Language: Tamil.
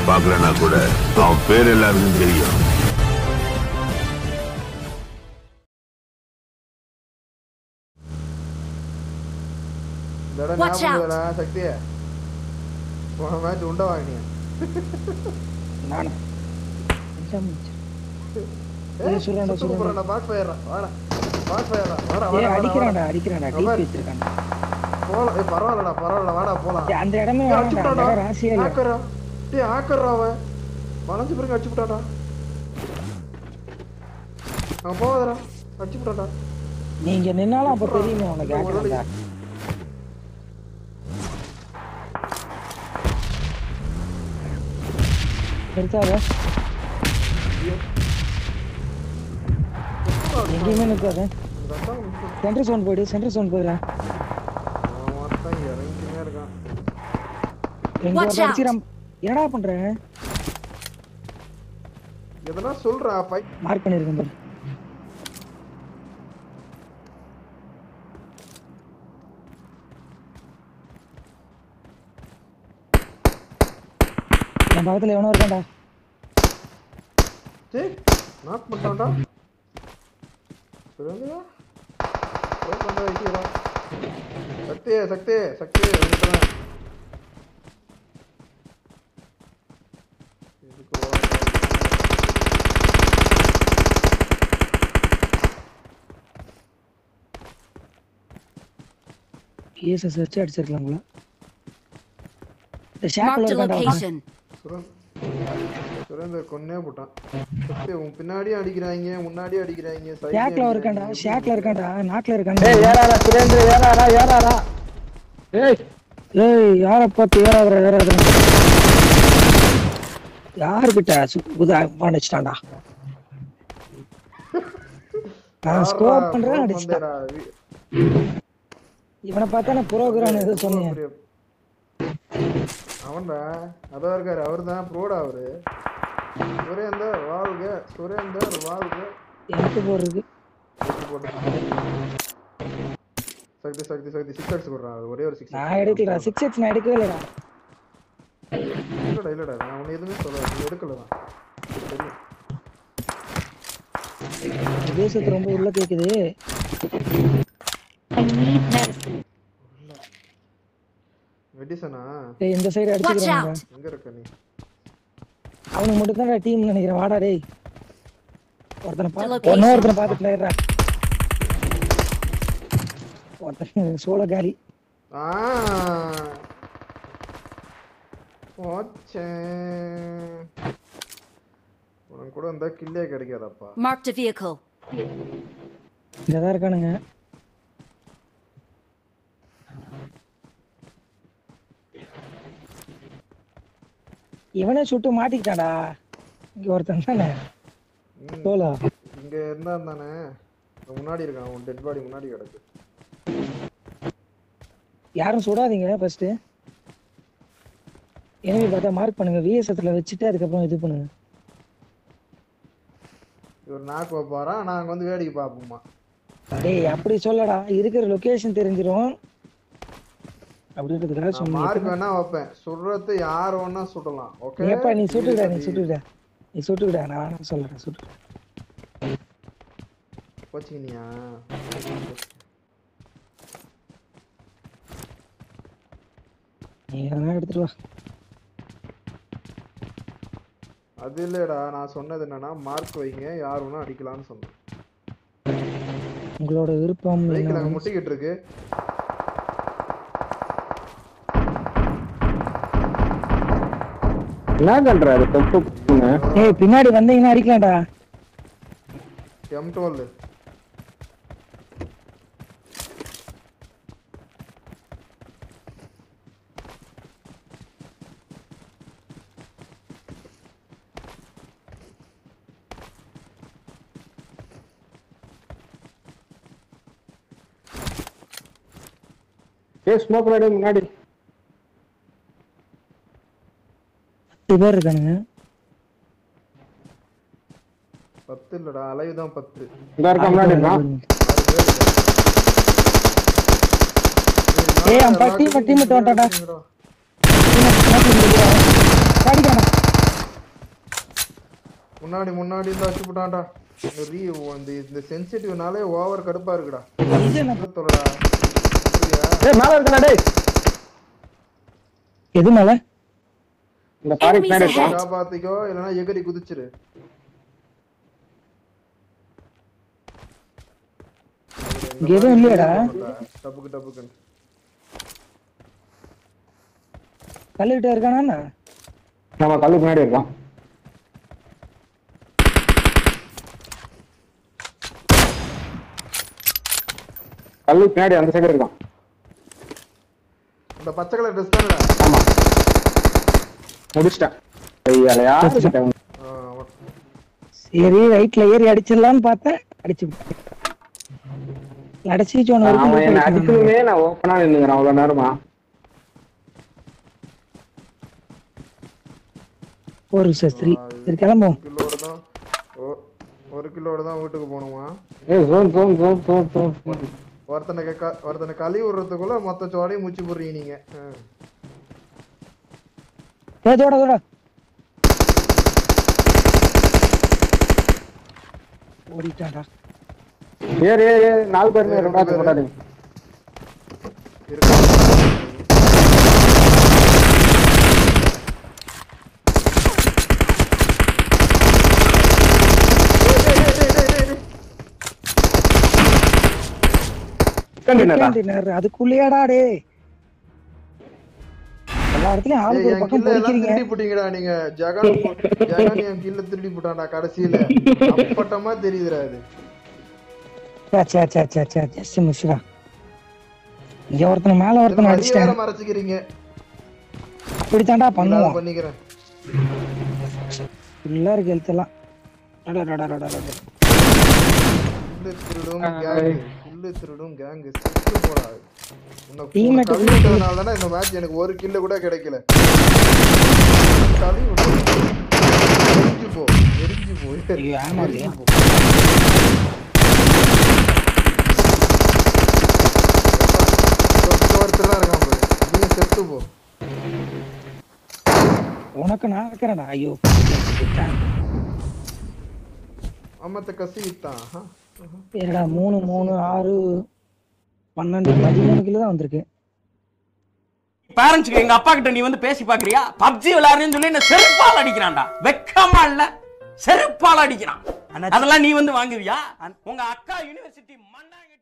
பார்க்கலன்னா கூட அவன் பேர் எல்லாருக்கும் தெரியும். சக்தியே மேட்ச் உண்டா வாங்கினியா? நானா பரவாயில்லடா வாடா போலாம். அந்த இடமே வளைஞ்சு பிறகு அடிச்சு விட்டாடா. அவன் போவாதடா, அடிச்சு விட்டாடா. நீங்க நின்னாலும் அப்ப தெரியுமே உனக்கு. எங்கேயுமே நிற்காது. சென்டர் சோன் போயிடுறா. என்னடா பண்ற? எதனா சொல்றா. மார்க் பண்ணிருக்கேன் பாரு. என் பக்கத்துல எவனோ இருக்கான்டா. டேய் நாக் பண்ணான்டா. சொல்லுங்க. ஓ பண்றா இடிடா. சக்தி வந்துட்டேன். ஏச சர்ச் அடிச்சிரலாம்ல. இந்த ஷாக்ல இருக்கான்டா. சுரேந்தர் கொன்னே போட்டான். உன் பின்னாடியே அடிக்கிறாங்க, முன்னாடியே அடிக்கிறாங்க. ஷாக்ல இருக்கான்டா, நாக்ல இருக்கான்டா. டேய் ஏறாடா சுரேந்தர், ஏறாடா. ஏய் யார பார்த்து ஏறாதடா. யார்கிட்ட சுகுதா பண்ணிட்டான்டா. நான் ஸ்கோர் பண்றேன் அடிச்சிட்டா. இவனை பார்த்தா நான் புரோகிராம் ஏதோ சொன்னேன். அவன்டா அதோ இருக்காரு, அவர்தான் ப்ரோடா. அவரு சுரேந்தர் வாழ்க. எனக்கு போறது சக்தி 6 அடிச்சு போடுறான். ஒரே ஒரு 6 நான் எடுக்கலடா. 6x நான் எடுக்கவே இல்லடா. இல்லடா நான் உன்னை எதுவுமே சொல்லல. நீ எடுக்கலடா. பேசுறது ரொம்ப உள்ள கேக்குது. மெடிசனா? டேய் இந்த சைடு அடிச்சுக்கறாங்க. எங்க இருக்க நீ? அவனுக்கு மட்டும் தான் டீம் நினைக்கிறேன். வாடா டேய். ஒருத்தனை பாத்துட்டு இருடா. ஒருத்தன் சோள காலி. உனக்கு கூட வந்தா கில்லே கிடைக்காதப்பா. Marked a vehicle. இங்கதான் இருக்கானுங்க. இவனே சுட்டு மாட்டிக்கிட்டாடா. இங்க ஒருத்தன் தானே சோளா. இங்க இருந்தானே முன்னாடி இருக்கான். உன் டெட் பாடி முன்னாடி கிடக்கு. யாரும் சுடாதீங்க. ஃபர்ஸ்ட் எனிமி பார்த்தா மார்க் பண்ணுங்க. விஎஸ்எஸ்ல வச்சிட்டு அதுக்கப்புறம் இது பண்ணுங்க. இவர் நாக் வைப்பாரா, நாங்க வந்து வேடிக்கை பார்ப்போமா? டேய் அப்படி சொல்லடா. இருக்கிற லொகேஷன் தெரிஞ்சிரும் அப்படின்றதுக்காக சொன்னேன். மார்க் வேணா வைப்பேன். சுடுறது யார் வேணா சுடலாம். ஓகே ஏப்பா நீ சுட்டுடா. நான் சொல்றேன் சுட்டுடா. போச்சினியா? நீ என்ன எடுத்துட்டு வா. அது இல்லடா, நான் சொன்னது என்னன்னா மார்க் வைங்க, யார் வேணா அடிக்கலாம்னு சொன்னேன். உங்களோட விருப்பம். நாங்க முட்டிக்கிட்டு இருக்கு. என்ன பண்றாரு? ஏய் பின்னாடி வந்தீங்கன்னா அடிக்கலாம்டா. M12 ஸ்மோக் ரெடி முன்னாடி 10 பேர் இருக்கானுங்க. 10 இல்லடா, அலைவ் தான் 10. இங்க இருக்க முன்னாடி நான். ஏய் அம் டீம் வந்துடா. பாடிடா. முன்னாடி முன்னாடி இருந்தா வச்சு போட்டான்டா. இந்த சென்சிட்டிவ்னாலே ஓவர் கடுப்பா இருக்குடா. சொல்லடா. ஏய் மேல இருக்கடா டேய். எது மேல? இந்த பாரிக் மேல இருக்கா. காப்பாத்திக்கோ இல்லனா எகிரி குதிச்சிரு. இங்க எதுவும் இல்லையடா. டப்புக்கு டப்புக்கு. கல்லுகிட்ட இருக்கானா? நம்ம கல்லுக்கு முன்னாடி இருக்கான். கல்லுக்கு பின்னாடி அந்த சைடு இருக்கான். அந்த பச்சை கலர் ட்ரெஸ் தானடா? ஆமா. முடிச்சிட்டேன். ஐயாலயா. சரி ரைட்ல ஏறி அடிச்சிடலாம்னு பார்த்தேன். அடிச்சு அடிச்சு சொன்ன அவன் என்ன அடிக்கவே நான் ஓப்பனா நின்னுக்கிறேன் அவ்வளவு நேரமா. ஒரு சரி கிளம்பும். ஒரு கிலோட தான் வீட்டுக்கு போகணுமா? ஒருத்தனை கழி விடுறதுக்குள்ள மொத்த சோடையும் மூச்சு போடுறீங்க நீங்க. ஓடிட்டாடா. ஏறு ஏறு 4 பேர் ரெண்டாவது போடாதே. அதுக்குள்ளேடா டே எல்லா இடத்துலயும் ஆளுக்கு ஒரு பக்கம் போறீங்க. திருடி போட்டீங்கடா நீங்க. ஜெகன் என் கில்ல திருடி போட்டான்டா கடைசியில. அப்பட்டமா தெரியுதுடா இது. ஜஸ்ட் மிஸ்டா. இங்க ஒருத்தன் மேல ஒருத்தன் அடிச்சிட்டான். மறைச்சிக்கிறீங்க. அப்படித்தான்டா பண்ணுவோம். பண்ணிக்கிறேன். ஃபுல்லா இருக்கு ஹெல்த் எல்லாம். திருடும் கேங் செத்து போடா. டீம்மேட் கவிட்டதனால தான் இந்த மேட்ச் எனக்கு ஒரு கில் கூட கிடைக்கல. எரிஞ்சு போ. செத்து போ. உனக்கு நான் வைக்கிறேன்டா. ஐயோ அம்மத்த கசிட்டான். என்னடா 3 3 6 12 13 கிலோ தான் வந்திருக்கு. பேரண்ட்ஸ்க்கு எங்க அப்பா கிட்ட நீ வந்து பேசி பாக்குறியா? பப்ஜி விளையாடுறேன்னு சொல்லி என்ன செருப்பால் அடிக்கிறான்டா. வெக்கமா இல்ல? செருப்பால் அடிக்கிறான். அதெல்லாம் நீ வந்து வாங்குவியா? உங்க அக்கா யூனிவர்சிட்டி மண்ணாங்க